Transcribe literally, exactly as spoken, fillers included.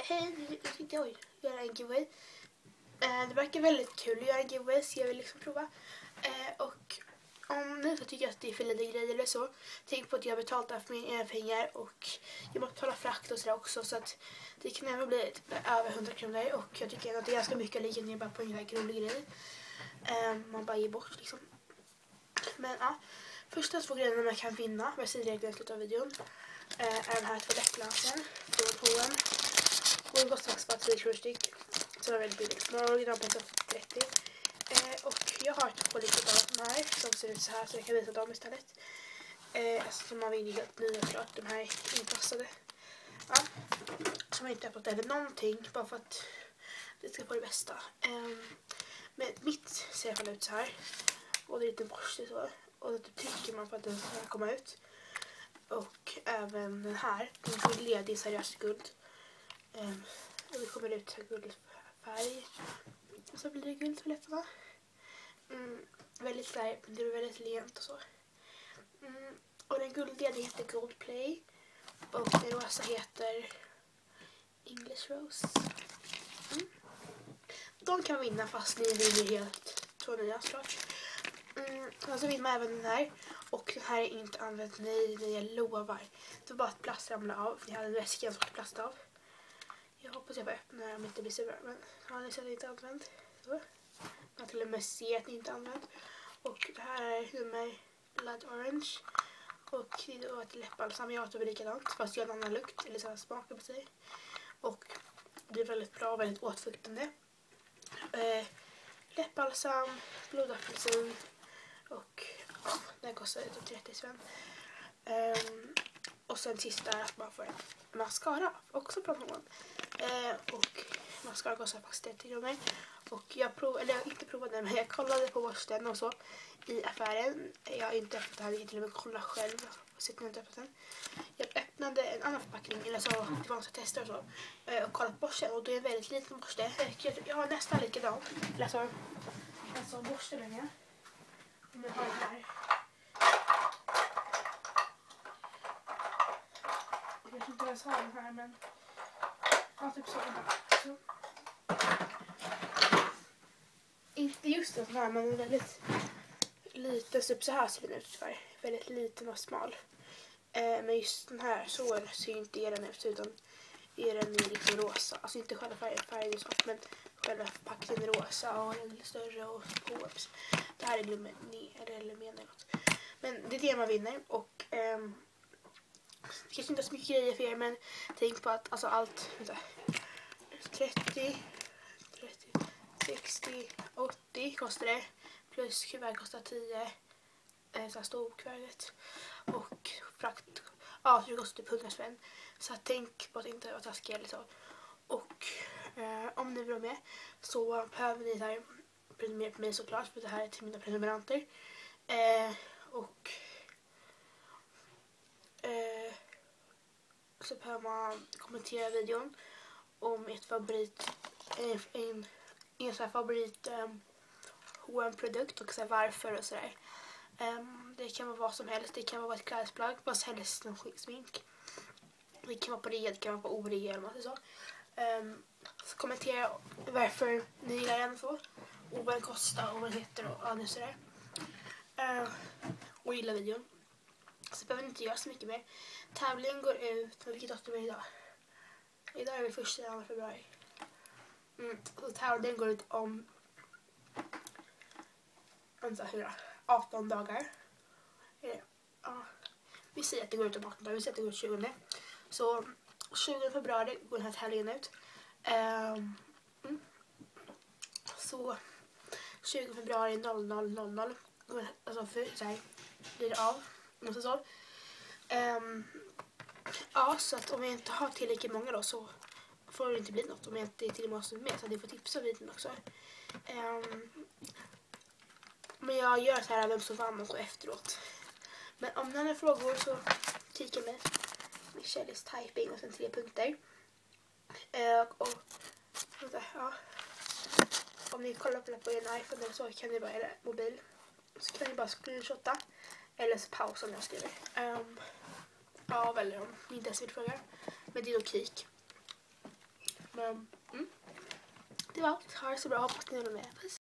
hej, nu tänkte jag göra en giveaway. Eh, det verkar väldigt kul att göra en giveaway, så jag vill liksom prova. Eh, och om ni så tycker att det är för lite grejer eller så, tänk på att jag har betalt för mina egna pengar och jag måste betala frakt och sådär också, så att det kan även bli över hundra kronor, och jag tycker att det är ganska mycket att lägga ner bara på en rolig grej. Eh, man bara ger bort liksom. Men ja, första två grejerna man kan vinna, vad jag säger reglerna i slutet av videon, eh, är den här toalettglansen från H och M. Och den kostar faktiskt bara tio kronor styck. Så det är väldigt billigt. Några originalpriser trettio. Eh, och jag har två likadana av de här som ser ut så här, så jag kan visa dem istället. Eh, alltså som man vinner helt nya klart. De här är inpassade. Ja. Som jag inte har fått eller någonting. Bara för att det ska få det bästa. Eh, men mitt ser i alla fall ut så här. Och det är lite borste så. Och då trycker man för att den ska komma ut. Och även den här. Den får ledig seriöst guld. Um, och det kommer ut så guldfärg. Och så blir det guld på läpparna. Mm, väldigt färg, det är väldigt lent och så. Mm, och den guldiga heter Gold Play. Och den rosa heter English Rose. Mm. De kan vinna fast ni vinner helt två nya såklart. Mm, och så vinner man även den här. Och den här är inte använd, nej, nej jag lovar. Det var bara att plast ramlade av. Ni hade en väska som plast av. Jag hoppas jag får öppna den om det inte blir så bra. Men har ni sett att det inte är använt? Så. Man till och med ser att det inte är använt. Och det här är nummer Blood Orange. Och det är då ett läppbalsam. Jag har likadant. Fast jag har en annan lukt. Eller samma smak på sig. Och det är väldigt bra. Väldigt åtfuktande. Eh, läppbalsam. Blodapelsin. Och ja, den kostar typ trettio spänn. Um, och sen sista är att man får en mascara. Också från H och M. Eh, och mascara kostar faktiskt trettio kronor. Och jag prov, eller jag inte provade, men jag kollade på borsten och så i affären. Jag har inte öppnat den här, jag till och med kolla själv. Jag, inte öppnat den. Jag öppnade en annan förpackning, eller så det var en tester och så. Eh, och kollade på borsten, och det är en väldigt liten borste. Jag, jag har nästan likadan. Eller så en sån borste med mig. Om jag har den här. Jag vet inte vad jag sa den här, men ja, typ så. så. Inte just den här, men väldigt liten, typ så här ser den ut för. Väldigt liten och smal. Eh, men just den här så ser inte är den ut, utan är den i liksom rosa. Alltså inte själva färgen, färgen är svart, men själva packen är rosa och den är lite större och pås. Det här är lumen, eller lumen eller något. Men det är det man vinner, och ehm, det kanske inte är så mycket grejer för er, men tänk på att alltså allt vänta, trettio, trettio, sextio, åttio kostar det. Plus kuvert kostar tio. Eh, så här storkuvertet. Och frakt. Ja, så det kostar typ hundra spänn. Så tänk på att inte vara taskiga eller så. Och eh, om ni vill vara med så behöver ni här prenumerera på mig såklart. För det här är till mina prenumeranter. Eh, och eh, så behöver man kommentera videon om ert favorit en, en, en sån här favorit um, H och M-produkt och så här varför och sådär. Um, det kan vara vad som helst. Det kan vara ett klädesplagg, vad som helst, en smink. Det kan vara på rea, det kan vara på orea eller något så. Um, så kommentera varför ni gillar den så. Och vad den kostar och vad den heter och annat sådär. Uh, och gilla videon. Så behöver ni inte göra så mycket mer. Tävlingen går ut, vilket datum är det idag? Idag är det första februari. Mm, så tävlingen går ut om vänta, hur då? arton dagar. Ja, vi säger att det går ut om arton dagar. Vi säger att det går ut tjugonde. Så tjugonde februari går den här tävlingen ut. Um, mm. Så tjugonde februari noll noll noll noll. Alltså för så här blir det av. Och så. Um, ja, så att om jag inte har tillräckligt många då så får det inte bli något. Om jag inte är till och med med så att ni får tipsa vid den också. Um, men jag gör så här vem som vann och så efteråt. Men om ni har några frågor så kika med Michelles typing och sen tre punkter. Uh, och vänta, ja. Om ni kollar på det på en iPhone eller så kan ni bara, eller mobil, så kan ni bara screenshotta eller så pausa när jag skriver. Um, ja, väl om ni inte ens vill fråga. Men det är nog kik. Men mm, det var allt. Ha det så bra. Hoppas ni håller med. Puss.